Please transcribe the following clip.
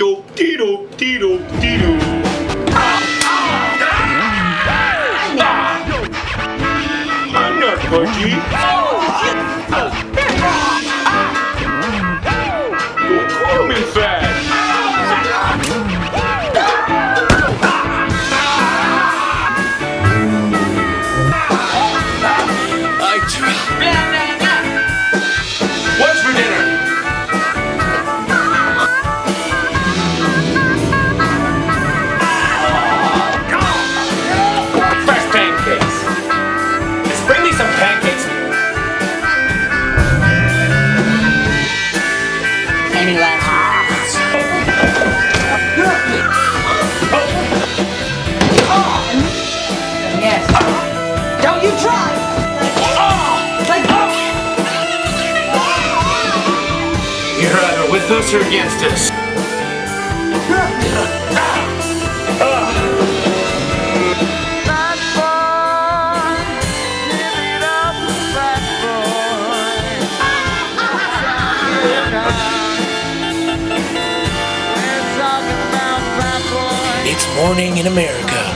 I'm not pudgy. Don't call me fat. What's for dinner? Fresh pancakes. Just bring me some pancakes. Any last Yes. Don't you try! You're either with us or against us. It's morning in America.